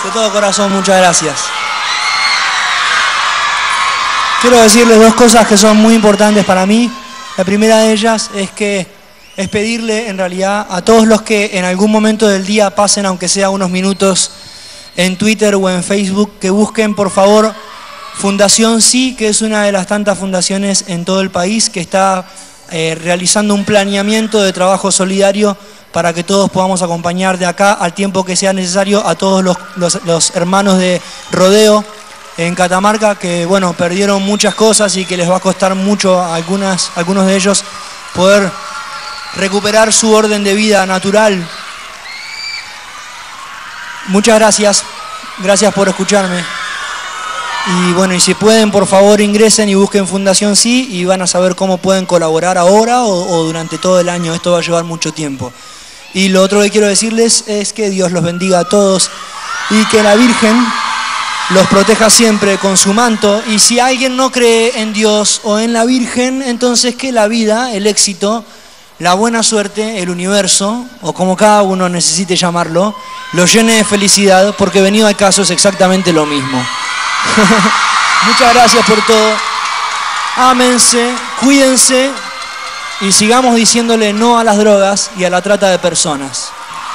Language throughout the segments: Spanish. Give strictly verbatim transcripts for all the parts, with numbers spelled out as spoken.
De todo corazón, muchas gracias. Quiero decirles dos cosas que son muy importantes para mí. La primera de ellas es que es pedirle en realidad a todos los que en algún momento del día pasen, aunque sea unos minutos, en Twitter o en Facebook, que busquen por favor Fundación Sí, que es una de las tantas fundaciones en todo el país que está eh, realizando un planeamiento de trabajo solidario para que todos podamos acompañar de acá al tiempo que sea necesario a todos los, los, los hermanos de Rodeo en Catamarca, que bueno, perdieron muchas cosas y que les va a costar mucho a algunas, algunos de ellos poder recuperar su orden de vida natural. Muchas gracias, gracias por escucharme. Y bueno, y si pueden, por favor ingresen y busquen Fundación Sí y van a saber cómo pueden colaborar ahora o, o durante todo el año. Esto va a llevar mucho tiempo. Y lo otro que quiero decirles es que Dios los bendiga a todos y que la Virgen los proteja siempre con su manto. Y si alguien no cree en Dios o en la Virgen, entonces que la vida, el éxito, la buena suerte, el universo, o como cada uno necesite llamarlo, lo llene de felicidad, porque venido al caso es exactamente lo mismo. Muchas gracias por todo. Ámense, cuídense y sigamos diciéndole no a las drogas y a la trata de personas.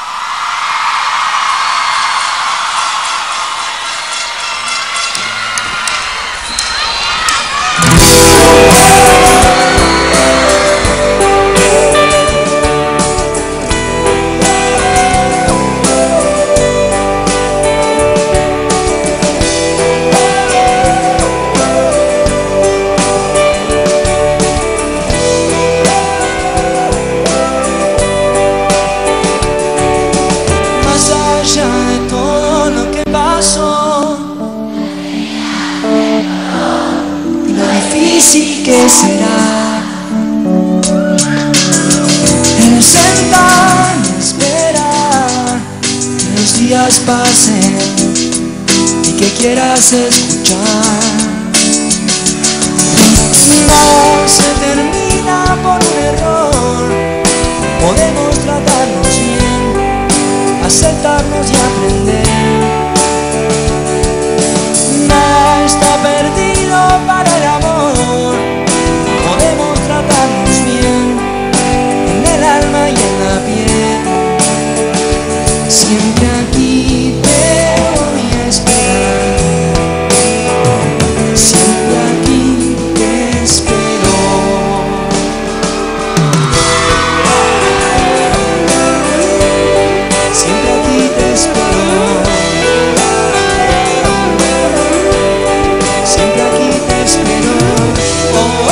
¿Qué será? El sentar y esperar que los días pasen y que quieras escuchar. No se termina por un error, podemos tratarnos bien, aceptarnos y aprender. No está perdido para el amor, podemos tratarnos bien en el alma y en la piel. Siempre aquí te voy a esperar, siempre aquí te espero. Siempre aquí te espero. Siempre aquí te espero. Oh, oh.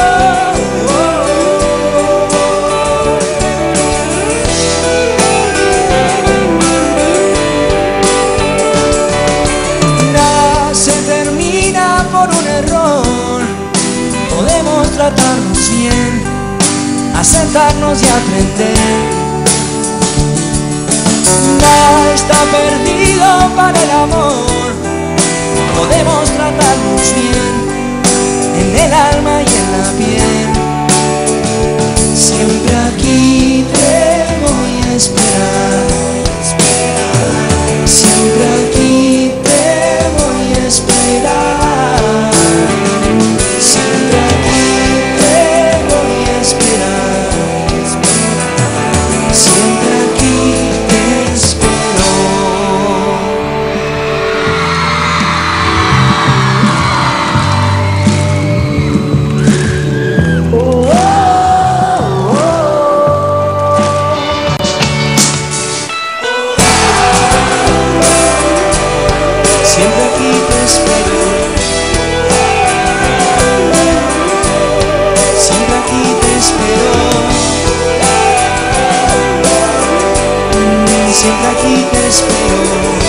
Tratarnos bien, aceptarnos y aprender. Nada está perdido para el amor, podemos tratarnos bien en el alma y en la piel. Siempre aquí te voy a esperar, siempre aquí te voy a esperar. Siempre aquí te voy a esperar, siempre aquí te espero. Oh, oh, oh. Siempre aquí te espero. Siempre aquí te espero. Siempre aquí te espero.